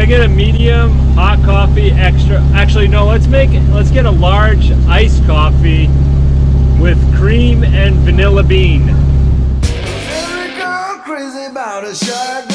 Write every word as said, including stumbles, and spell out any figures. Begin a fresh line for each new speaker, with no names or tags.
I get a medium hot coffee extra? Actually, no. Let's make it. Let's get a large iced coffee with cream and vanilla bean.
Every girl crazy about a shark.